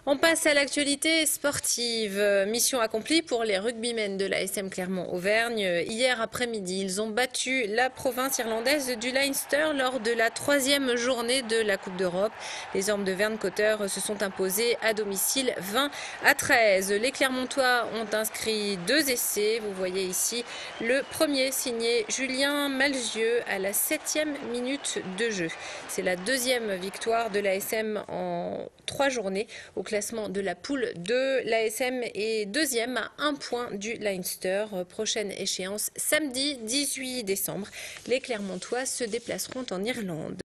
On passe à l'actualité sportive. Mission accomplie pour les rugbymen de l'ASM Clermont-Auvergne. Hier après-midi, ils ont battu la province irlandaise du Leinster lors de la 3e journée de la Coupe d'Europe. Les hommes de Vern Cotter se sont imposés à domicile 20-13. Les Clermontois ont inscrit 2 essais. Vous voyez ici le premier signé Julien Malzieu à la 7e minute de jeu. C'est la 2e victoire de l'ASM en 3 journées. Au classement de la poule 2, l'ASM est 2e à 1 point du Leinster. Prochaine échéance samedi 18 décembre. Les Clermontois se déplaceront en Irlande.